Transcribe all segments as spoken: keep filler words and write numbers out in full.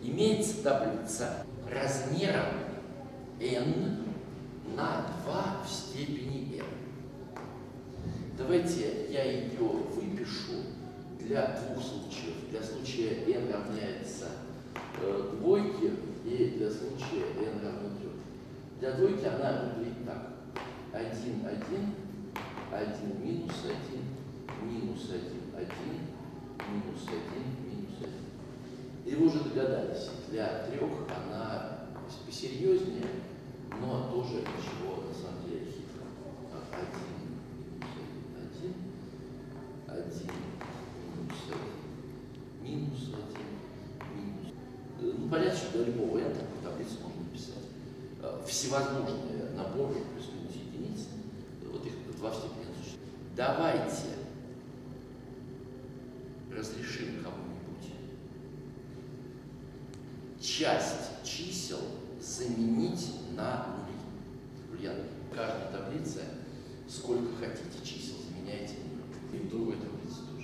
имеется таблица размером n на два в степени n. Давайте я ее выпишу для двух случаев. Для случая n равняется э, двойке и для случая n равно трём. Для двойки она выглядит так. один, один, один, минус один, минус один, один, минус один, минус один. И вы уже догадались, для трех она посерьезнее, но тоже ничего на самом деле хитро. один, минус один, один, минус один, минус один, минус один. Ну, понятно, что для любого n такую таблицу можно написать. Всевозможные наборы плюс-минус единиц, вот их два в степени n существует. Давайте разрешим кому-нибудь часть чисел заменить на нули. Ульяна, в каждой таблице сколько хотите чисел заменяете нули. И в другой таблице тоже.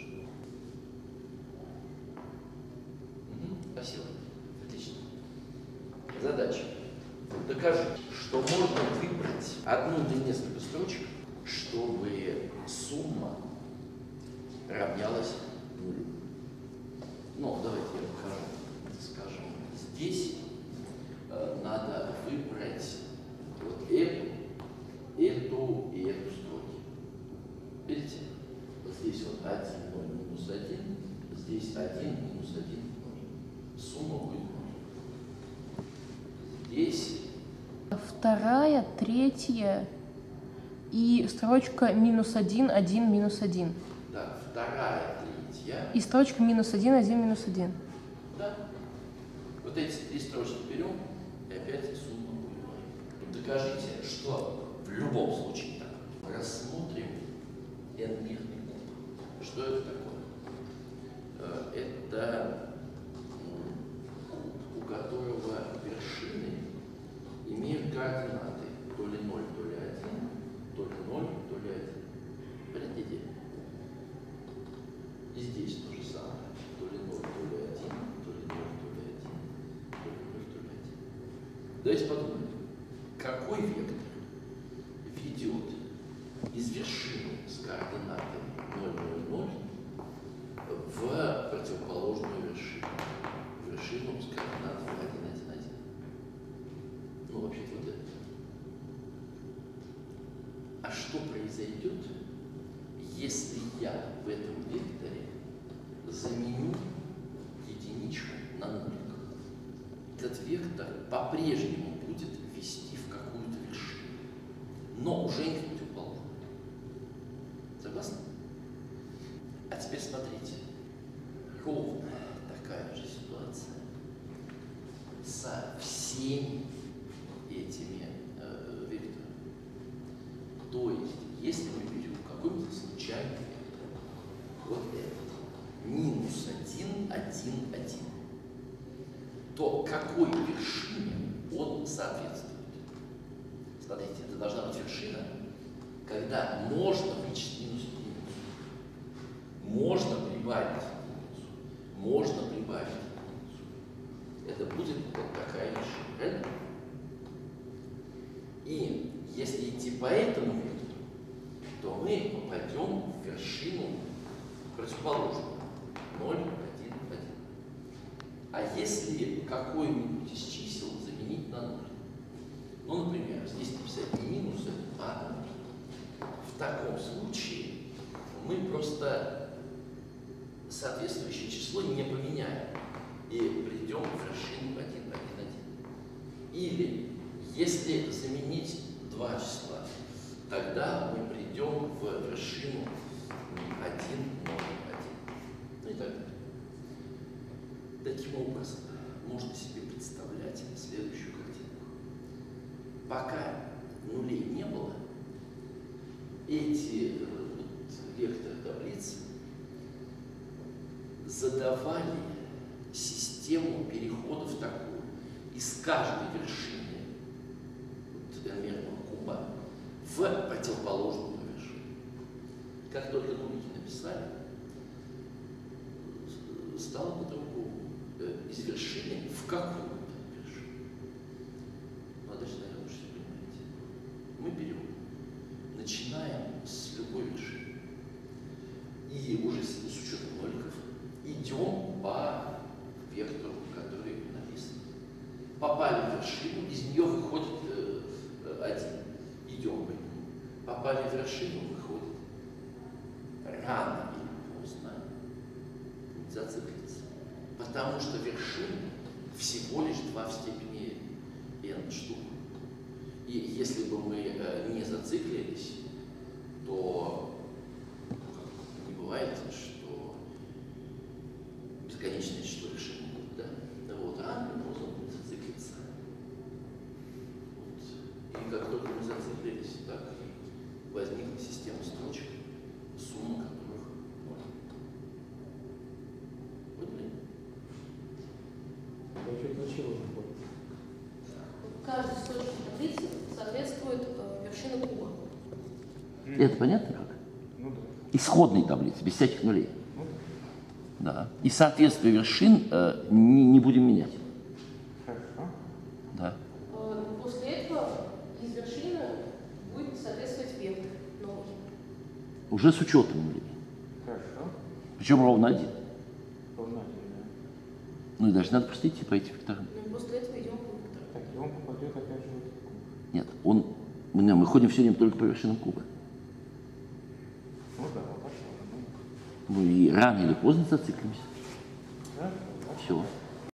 Угу. Спасибо. Отлично. Задача. Докажите, что можно выбрать одну или несколько строчек, чтобы сумма равнялась нулю. Ну, давайте я покажу. Скажем, здесь э, надо выбрать вот эту, эту и эту строки. Видите? Вот здесь вот один, ноль, минус один, здесь один, минус один, ноль. Сумма будет ноль. Здесь вторая, третья и строчка минус один, один, минус один. Да, вторая, третья. И строчка минус один, один, минус один. Да. Вот эти три строчки берем, и опять сумма будет ноль. Докажите, что в любом случае так. Рассмотрим n-мирный куб. Что это такое? Это куб, у которого вершины имеют координаты то ли ноль, то ли один, то ли ноль, то ли один. Понятная идея? И здесь то же самое. То ли ноль, то ли один, то ли ноль, то ли один, то ли ноль, то ли один. Давайте подумаем, какой вектор ведет из вершины с координатами ноль, ноль, ноль в противоположную вершину. Вершину с координатами один, один, один. Ну, вообще-то вот это. А что произойдет, если я в этом векторе заменю единичку на нулик? Этот вектор по-прежнему будет вести в какую-то вершину, но уже не в противоположную. Согласны? А теперь смотрите. Ровно такая же ситуация со всеми этими э, векторами. То есть, если мы берем какой-нибудь случайный вектор, вот этот, минус один, один, один, то какой вершине он соответствует? Смотрите, это должна быть вершина, когда можно вычесть минус единицу, можно прибавить единицу, можно прибавить единицу. Это будет вот такая вершина, правильно? И если идти по этому вектору, то мы попадем в вершину противоположную. ноль, один, один. А если какой-нибудь из чисел заменить на ноль? Ну, например, здесь написать не минус один, а ноль. В таком случае мы просто соответствующее число не поменяем и придем в вершину один, один, один. Или если заменить два числа, тогда мы придем в вершину один, ноль, один. Ну и так далее. Таким образом, можно себе представлять следующую картинку. Пока нулей не было, эти вот, векторы таблицы задавали систему переходов такую из каждой вершины n-мерного куба в противоположную вершину. Как только нулики написали, стало по-другому. Из вершины в в какую вершину? Ну, а дальше, наверное, вы все понимаете. Мы берем, начинаем с любой вершины. И уже с, с учетом ноликов идем по вектору, который написан. Попали в вершину, из нее выходит э, э, один. Идем по нему. Попали в вершину, выходит. Рано или поздно будет зациклиться. Потому что вершины всего лишь два в степени n штук. И если бы мы э, не зациклились, то не бывает, что бесконечное число вершин будет, да? Да вот, а можно будет зациклиться. Вот. И как только мы зациклились, так и возникла система строчек, сумма которых ноль. Поняли? Я чуть ничего не понял. Каждый сточек таблицы соответствует э, вершине куба. Это понятно как? Ну да. Исходной таблицы, без всяких нулей. Ну Да. И соответствие вершин э, не, не будем менять. да. Хорошо. Да. Э, После этого из вершины будет соответствовать вектор новый. Уже с учетом нулей. Хорошо. Причем ровно один. Ровно один, да. Ну и даже надо просто идти по этим векторам. Ну и после этого идем по вектору. Так, и он попадет опять же в этот куб. Нет, он, мы, мы ходим все время только по вершинам куба. Ну да, вот пошел. Ну и рано или поздно зациклимся. Хорошо. Все.